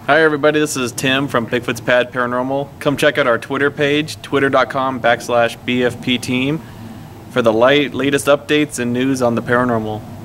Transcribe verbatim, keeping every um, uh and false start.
Hi everybody, this is Tim from Bigfootspad Paranormal. Come check out our Twitter page, twitter.com backslash BFP team for the light, latest updates and news on the paranormal.